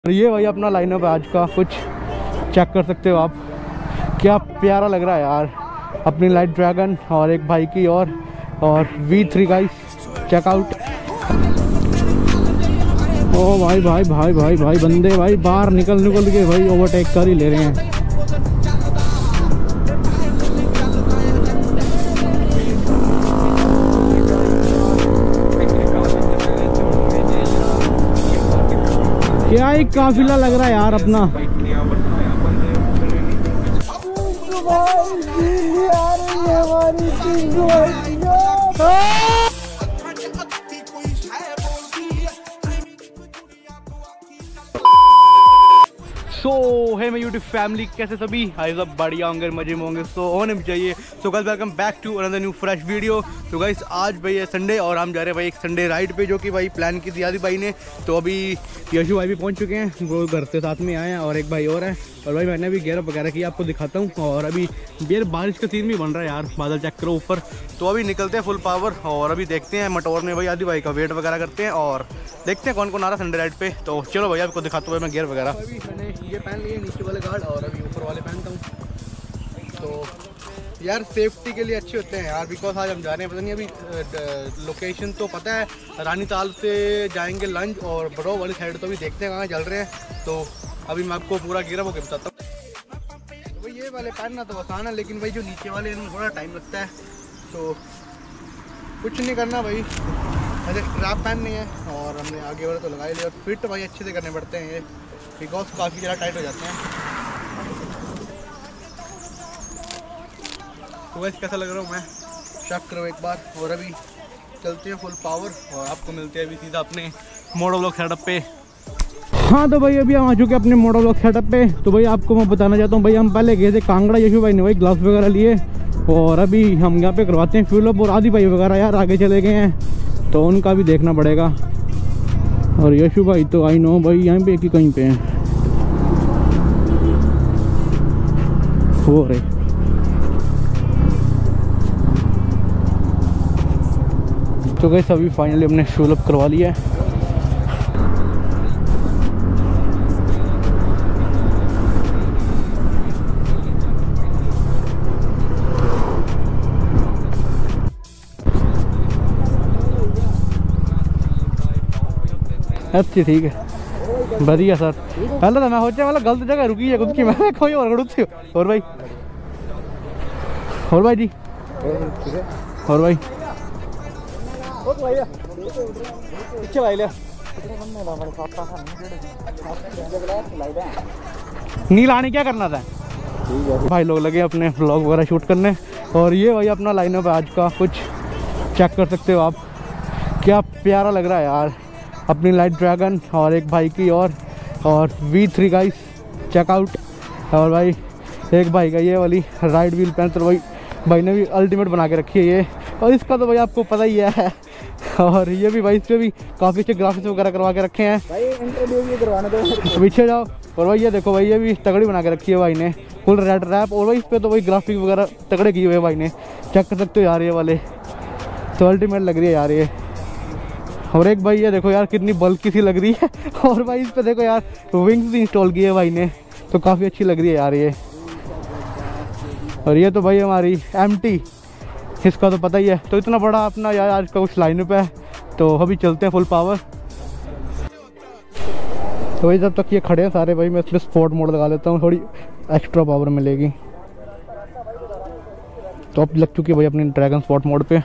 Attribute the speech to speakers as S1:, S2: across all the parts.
S1: ये भाई अपना लाइनअप है आज का, कुछ चेक कर सकते हो आप। क्या प्यारा लग रहा है यार। अपनी लाइट ड्रैगन और एक भाई की और V3 गाइस, चेकआउट। ओ भाई भाई भाई भाई भाई बंदे भाई बाहर निकल के भाई ओवरटेक कर ही ले रहे हैं। क्या ही काफिला लग रहा है यार अपना। सो है मैं यूट्यूब फैमिली, कैसे सभी? आई सब बढ़िया होंगे, मजे में होंगे, सो होने भी चाहिए। So guys welcome back to another new fresh video. तो गाइस आज भाई है संडे और हम जा रहे हैं भाई एक संडे राइड पे, जो कि भाई प्लान की थी आदि भाई ने। तो अभी यशु भाई भी पहुंच चुके हैं, वो घर से साथ में आए हैं और एक भाई और है। और भाई मैंने भी गेयर वगैरह किया, आपको दिखाता हूँ। और अभी यार बारिश का सीन भी बन रहा है यार, बादल चेक करो ऊपर। तो अभी निकलते हैं फुल पावर और अभी देखते हैं मटोर में भाई आदि भाई का वेट वगैरह करते हैं और देखते हैं कौन कौन आ रहा है संडे राइड पे। तो चलो भाई आपको दिखाता हूँ मैं गेयर वगैरह। अभी मैंने ये पहन लिए नीचे वाले गार्ड और अभी ऊपर वाले पहनता हूँ। तो यार सेफ्टी के लिए अच्छे होते हैं यार, बिकॉज आज हम जा रहे हैं, पता नहीं अभी लोकेशन तो पता है, रानी ताल से जाएंगे लंच और बड़ो वाली साइड, तो अभी देखते हैं कहाँ चल रहे हैं। तो अभी मैं आपको पूरा गिरा वो बताता हूँ। तो भाई ये वाले पहनना तो आसान है, लेकिन भाई जो नीचे वाले इनमें थोड़ा टाइम लगता है। तो कुछ नहीं करना भाई, अरे ट्रैप पहननी है और हमने आगे वाले तो लगाए लिए। और फिट भाई अच्छे से करने पड़ते हैं ये, बिकॉज काफ़ी ज़्यादा टाइट हो जाते हैं। तो वैसे कैसा लग रहा हूँ मैं, चेक करो एक बार। और अभी चलते हैं फुल पावर और आपको मिलते हैं अभी सीधा अपने मोटो व्लॉग सेटअप पे। हाँ तो भाई अभी हम आ चुके हैं अपने मोटो व्लॉग सेटअप पे। तो भाई आपको मैं बताना चाहता हूँ, भाई हम पहले गए थे कांगड़ा, यशु भाई ने भाई ग्लव्स वगैरह लिए और अभी हम यहाँ पे करवाते हैं फ्यूल अप। और आदि भाई वगैरह यार आगे चले गए हैं, तो उनका भी देखना पड़ेगा। और यशु भाई तो आई नो भाई यहाँ पे कि कहीं पे हैं हो रहे। तो गाइस अभी फाइनली हमने फ्यूल अप करवा लिया है। अच्छी ठीक है, बढ़िया सर। पहले तो मैं सोचा मतलब गलत जगह रुकी है खुद की, मैं कोई और रुकी। और भाई जी और भाई नील आने क्या करना था भाई, लोग लगे अपने व्लॉग वगैरह शूट करने। और ये भाई अपना लाइनअप है आज का, कुछ चेक कर सकते हो आप। क्या प्यारा लग रहा है यार। अपनी लाइट ड्रैगन और एक भाई की और V3 गाइस, चेकआउट। और भाई एक भाई का ये वाली राइड व्हील पेन, तो भाई ने भी अल्टीमेट बना के रखी है ये। और इसका तो भाई आपको पता ही है। और ये भी भाई, इस पर भी काफ़ी अच्छे ग्राफिक्स वगैरह करवा के रखे हैं भाई। इंटरव्यू भी करवाने दो, पीछे जाओ। और भाई ये देखो भाई, ये भी तगड़ी बना के रखी है भाई ने, फुल रेड रैप। और भाई इस पर तो भाई ग्राफिक वगैरह तगड़े किए हुए भाई ने, चेक कर सकते हो यार। ये वाले तो अल्टीमेट लग रही है यार ये। और एक भाई ये देखो यार कितनी बल्कि सी लग रही है। और भाई इस पे देखो यार विंग्स भी इंस्टॉल किए भाई ने, तो काफ़ी अच्छी लग रही है यार ये। और ये तो भाई हमारी MT, इसका तो पता ही है। तो इतना बड़ा अपना यार आज का कुछ लाइनअप है। तो अभी चलते हैं फुल पावर। तो भाई जब तक ये खड़े हैं सारे भाई, मैं इसमें स्पोर्ट मोड लगा लेता हूँ, थोड़ी एक्स्ट्रा पावर मिलेगी। तो अब लग चुकी है भाई अपनी ड्रैगन स्पॉट मोड पे।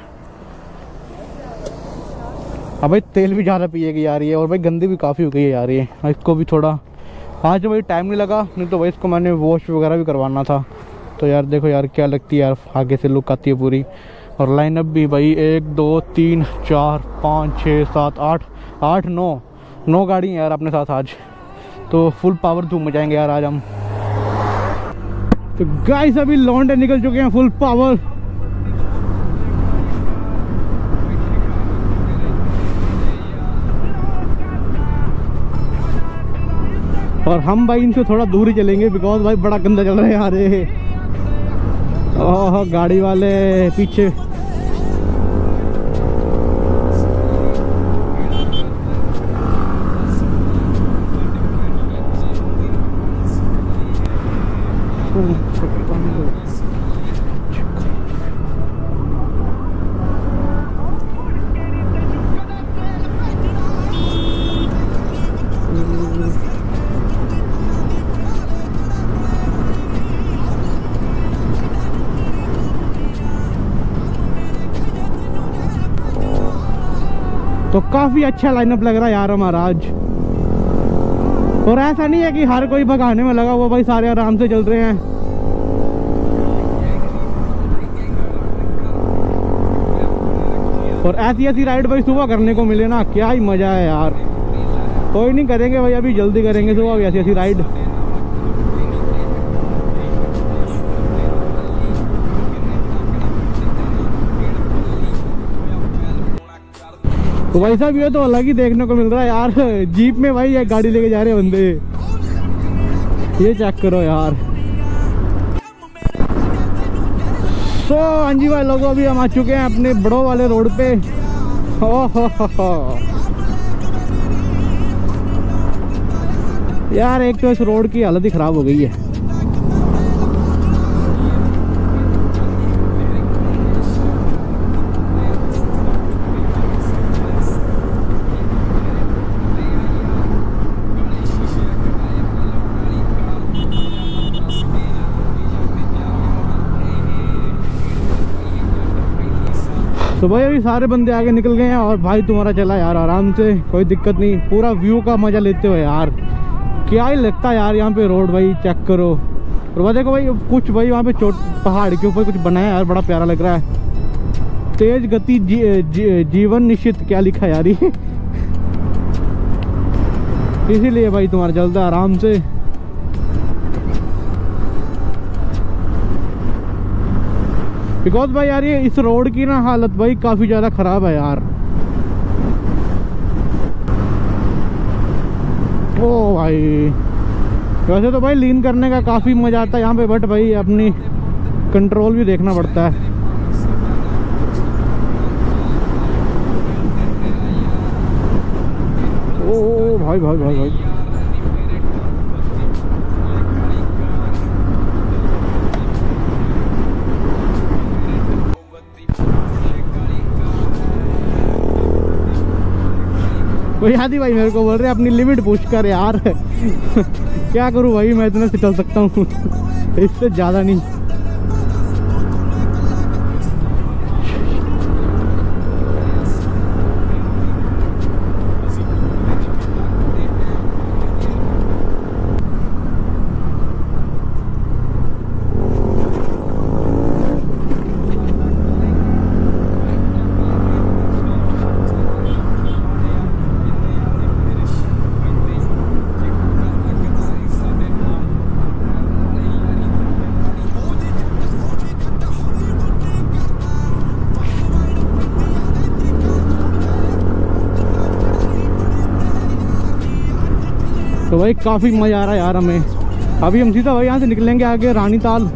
S1: अब भाई तेल भी ज़्यादा पिएगी यार ये, और भाई गंदी भी काफ़ी हो गई है यार ये। इसको भी थोड़ा आज भाई टाइम नहीं लगा, नहीं तो भाई इसको मैंने वॉश वगैरह भी करवाना था। तो यार देखो यार क्या लगती है यार, आगे से लुक आती है पूरी। और लाइनअप भी भाई 1 2 3 4 5 6 7 8 9 गाड़ी हैं यार अपने साथ आज। तो फुल पावर धूम मचाएंगे यार आज हम। तो गाइस अभी लौंडे निकल चुके हैं फुल पावर। और हम भाई इनसे थोड़ा दूर ही चलेंगे, बिकॉज भाई बड़ा गंदा चल रहा है यार ये। ओह गाड़ी वाले पीछे। तो काफी अच्छा लाइनअप लग रहा है यार हमारा आज। और ऐसा नहीं है कि हर कोई भगाने में लगा हुआ, भाई सारे आराम से चल रहे हैं। और ऐसी ऐसी राइड भाई सुबह करने को मिले ना, क्या ही मजा है यार। कोई नहीं करेंगे भाई, अभी जल्दी करेंगे सुबह ऐसी ऐसी राइड। तो भाई साहब ये तो अलग ही देखने को मिल रहा है यार। जीप में भाई एक गाड़ी लेके जा रहे हैं बंदे, ये चेक करो यार। हाँ जी भाई लोगों, अभी हम आ चुके हैं अपने बड़ों वाले रोड पे। हो यार, एक तो इस रोड की हालत ही खराब हो गई है। तो भाई अभी सारे बंदे आगे निकल गए हैं और भाई तुम्हारा चला यार आराम से, कोई दिक्कत नहीं, पूरा व्यू का मजा लेते हुए यार। क्या ही लगता है यार यहाँ पे रोड, भाई चेक करो। और वह देखो भाई कुछ भाई वहाँ पे पहाड़ के ऊपर कुछ बनाया यार, बड़ा प्यारा लग रहा है। तेज गति जीवन निश्चित, क्या लिखा यार ये इसीलिए भाई तुम्हारा चलता है आराम से। बिकॉज भाई यार ये इस रोड की ना हालत भाई काफी ज्यादा खराब है यार। ओ भाई वैसे तो भाई लीन करने का काफी मजा आता है यहाँ पे, बट भाई अपनी कंट्रोल भी देखना पड़ता है। ओ भाई भाई भाई भाई भाई आदि भाई मेरे को बोल रहे हैं अपनी लिमिट पुश कर यार। क्या करूं भाई, मैं इतना से चल सकता हूँ इससे ज्यादा नहीं। तो भाई काफी मजा आ रहा है यार हमें। अभी हम सीधा भाई यहाँ से निकलेंगे आगे रानीताल।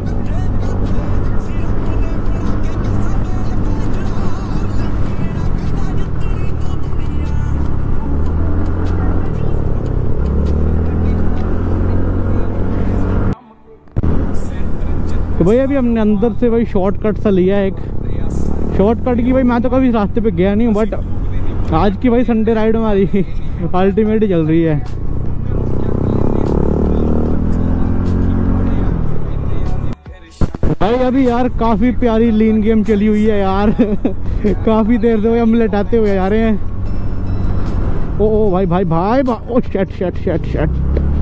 S1: तो भाई अभी हमने अंदर से भाई शॉर्टकट सा लिया है, एक शॉर्टकट की भाई मैं तो कभी इस रास्ते पे गया नहीं हूँ, बट आज की भाई संडे राइड हमारी अल्टीमेट चल रही है। भाई अभी यार काफी प्यारी लीन गेम चली हुई है यार। काफी देर से हम लटाते हुए जा रहे हैं। ओ भाई भाई भाई ओ shut shut shut shut.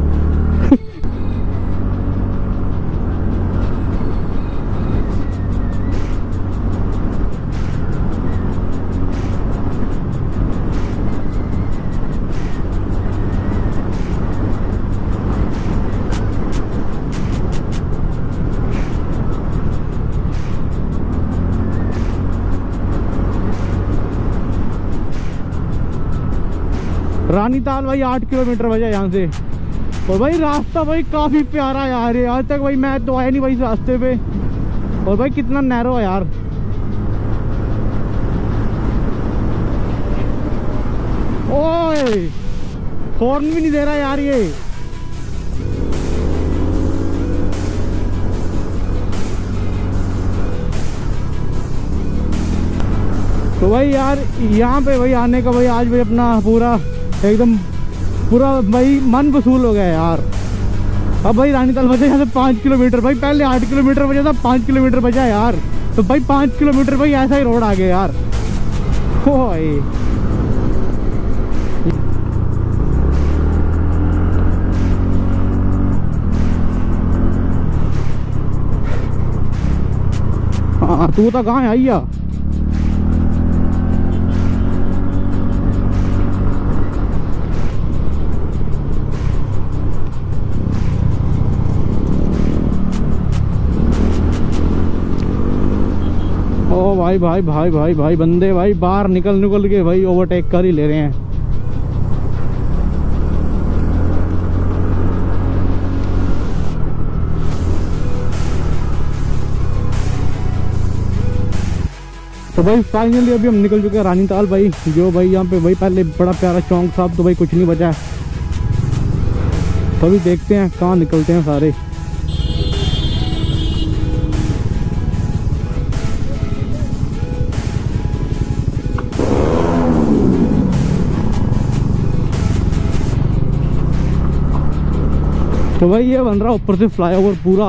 S1: Ranital भाई 8 किलोमीटर वजह यहाँ से। और भाई रास्ता भाई काफी प्यारा यार है, आज तक भाई मैं तो आया नहीं भाई इस रास्ते पे। और भाई कितना नैरो है यार। ओए हॉर्न भी नहीं दे रहा यार ये। तो भाई यार यहाँ पे भाई आने का भाई आज भाई अपना पूरा एकदम पूरा भाई मन वसूल हो गया यार। अब भाई रानीताल बचा यहाँ से 5 किलोमीटर, भाई पहले 8 किलोमीटर बचा था, 5 किलोमीटर बचा यार। तो भाई 5 किलोमीटर भाई ऐसा ही रोड आ गया यार। ओ भाई हाँ तू तो कहाँ है आइया। ओ भाई भाई भाई भाई भाई बंदे भाई बाहर निकल के भाई ओवरटेक कर ही ले रहे हैं। तो भाई फाइनली अभी हम निकल चुके हैं रानीताल भाई। जो भाई यहाँ पे भाई पहले बड़ा प्यारा चौक था, अब तो भाई कुछ नहीं बचा है। तो अभी देखते हैं कहाँ निकलते हैं सारे। तो भाई ये बन रहा ऊपर से फ्लाईओवर पूरा।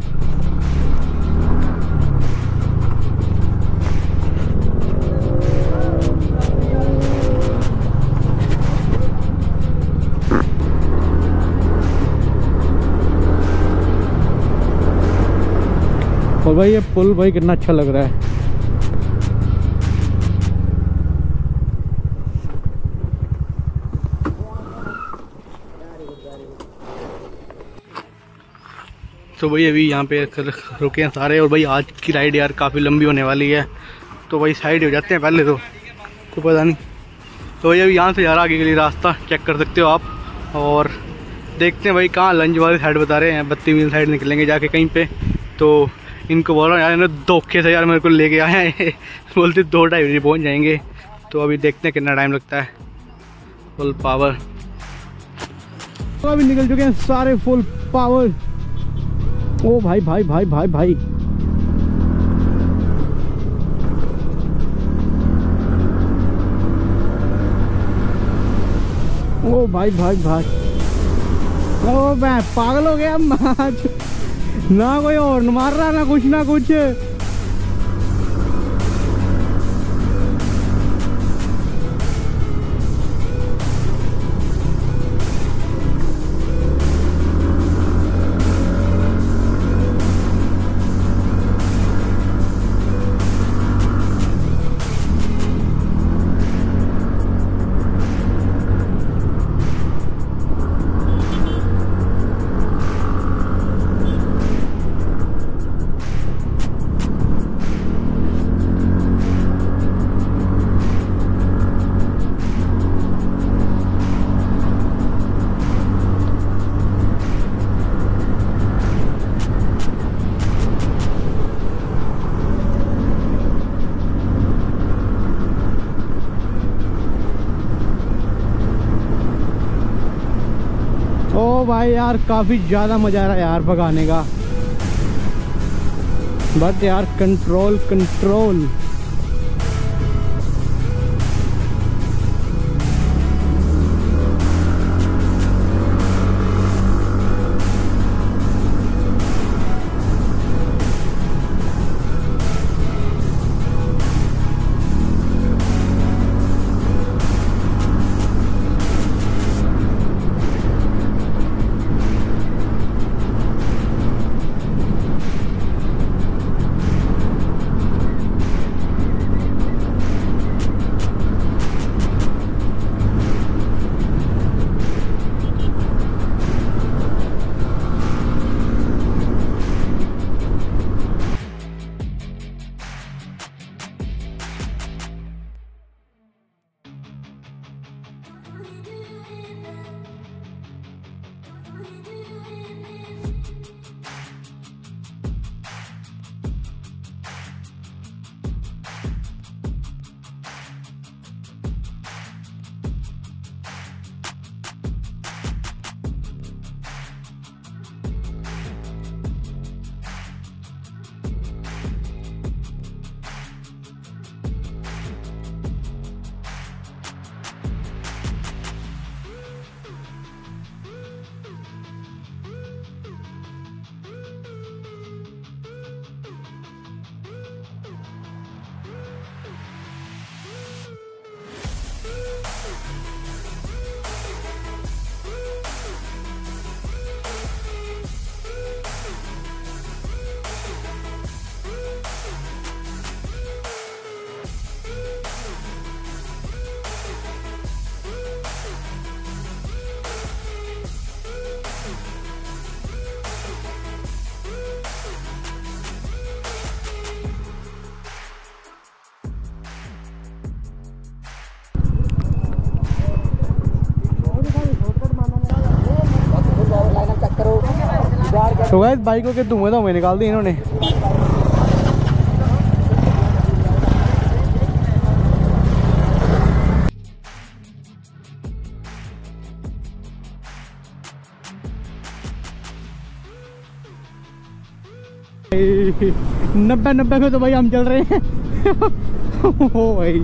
S1: और भाई ये पुल भाई कितना अच्छा लग रहा है। तो भाई अभी यहाँ पे रुके हैं सारे। और भाई आज की राइड यार काफ़ी लंबी होने वाली है, तो भाई साइड हो जाते हैं पहले तो पता नहीं। तो भाई अभी यहाँ से यार आगे के लिए रास्ता चेक कर सकते हो आप। और देखते हैं भाई कहाँ लंज वाली साइड बता रहे हैं, 32 मील साइड निकलेंगे जाके कहीं पे। तो इनको बोल रहा हूँ यार इन्हें धोखे से यार मेरे को लेके आए हैं बोलते 2-2.5 बजे पहुँच जाएंगे। तो अभी देखते हैं कितना टाइम लगता है। Full power. तो अभी निकल चुके हैं सारे फुल पावर। ओ भाई भाई भाई भाई भाई ओ भाई भाई भाई ओ मैं पागल हो गया ना कोई हॉर्न मार रहा ना कुछ। ओ भाई यार काफ़ी ज़्यादा मज़ा आ रहा है यार भगाने का, बट यार कंट्रोल। तो गाइस बाइकों के धुएं तो हमें निकाल दिए इन्होंने। नब्बे में तो भाई हम चल रहे हैं। ओ भाई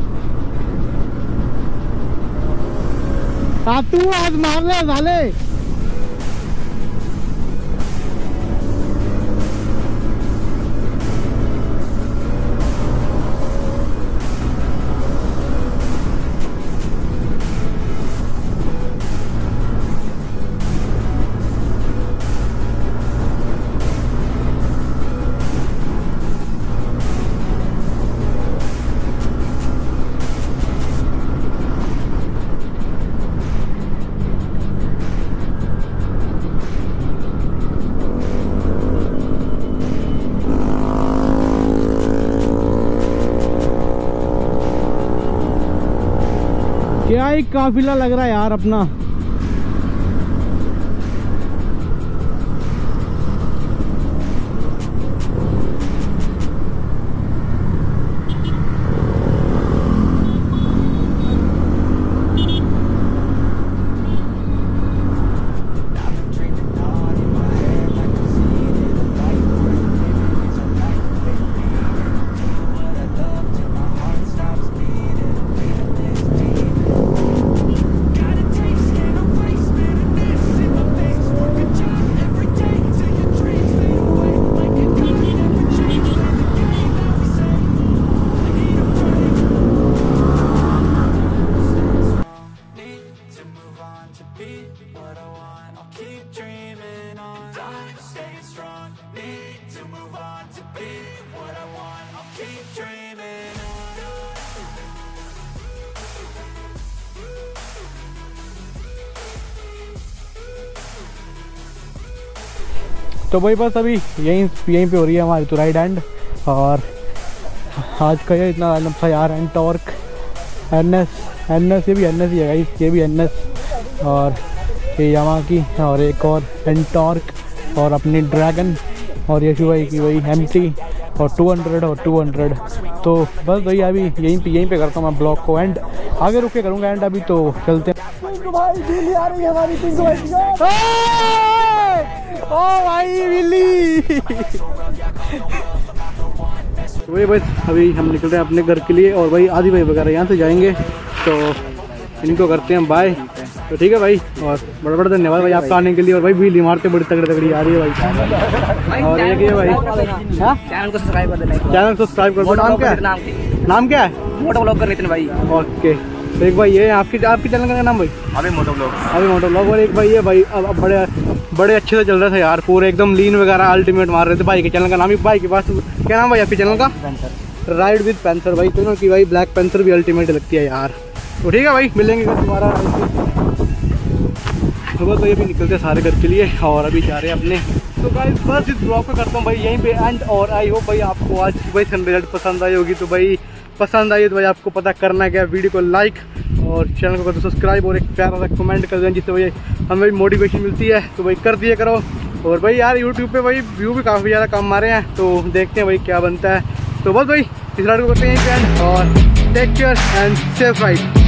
S1: तू आज मार ले साले। क्या ही काफिला लग रहा है यार अपना। तो भाई बस अभी यहीं पे हो रही है हमारी तो राइड एंड। और आज का ये इतना रैंडम था यार। एंटॉर्क एनएस ये भी एनएस ही है गाइस, ये भी एनएस और ये यामा की और एक और एंटॉर्क और अपनी ड्रैगन और यशु भाई की वही एमटी और 200 और 200। तो बस भाई अभी यहीं पे करता हूँ मैं ब्लॉग को एंड आगे रुक के करूँगा एंड। अभी तो चलते हैं ओ भाई बिल्ली। वही बस अभी हम निकल रहे हैं अपने घर के लिए और भाई आदि भाई वगैरह यहाँ से जाएंगे तो इनको करते हैं बाय। तो ठीक है भाई और बड़ा बड़ा धन्यवाद भाई आपका आने के लिए। और भाई बिल्ली मारते बड़ी तगड़ी आ रही है भाई। और एक ये भाई चैनल को सब्सक्राइब कर देना। चैनल सब्सक्राइब कर दो। नाम क्या है? मोटो व्लॉग कर नितिन भाई। ओके तो एक भाई ये आपकी चैनल का नाम भाई? अभी मोटो व्लॉग। और एक भाई ये भाई अब बड़े अच्छे से चल रहा था यार, पूरे एकदम लीन वगैरह अल्टीमेट मार रहे थे। भाई के चैनल का नाम ही भाई के पास क्या नाम भाई आपके चैनल का? राइड विद पैंथर भाई। तो की भाई ब्लैक पैंथर भी अल्टीमेट लगती है यार। तो ठीक है भाई मिलेंगे तुम्हारा सुबह। तो ये भी निकलते सारे घर के लिए और अभी जा रहे हैं अपने। तो भाई बस इस ब्लॉग को करता हूँ भाई यहीं पे एंड। और आई होप भाई आपको आज की भाई संडे राइड पसंद आई होगी। तो भाई पसंद आई तो भाई आपको पता करना क्या, वीडियो को लाइक और चैनल को कर दो सब्सक्राइब और एक प्यारा सा कमेंट कर दें जिससे भाई हमें भी मोटिवेशन मिलती है। तो भाई कर दिया करो। और भाई यार यूट्यूब पे भाई व्यू भी काफ़ी ज़्यादा कम आ रहे हैं तो देखते हैं भाई क्या बनता है। तो बस भाई इस राइड को करते हैं एंड और take care and safe ride.